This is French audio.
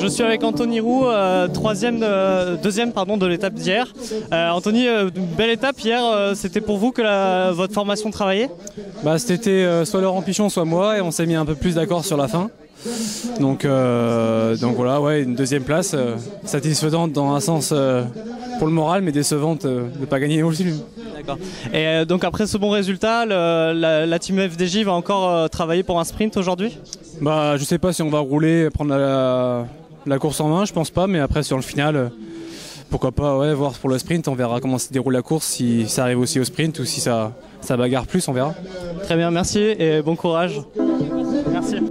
suis avec Anthony Roux, deuxième pardon, de l'étape d'hier. Anthony, une belle étape hier, c'était pour vous que votre formation travaillait? C'était soit Laurent Pichon, soit moi, et on s'est mis un peu plus d'accord sur la fin. Donc voilà, ouais, une deuxième place, satisfaisante dans un sens pour le moral, mais décevante de ne pas gagner aussi. D'accord. Et donc après ce bon résultat, la team FDJ va encore travailler pour un sprint aujourd'hui? Je sais pas si on va rouler, prendre la course en main, je pense pas, mais après sur le final, pourquoi pas, ouais, voir pour le sprint, on verra comment se déroule la course, si ça arrive aussi au sprint ou si ça bagarre plus, on verra. Très bien, merci et bon courage. Merci.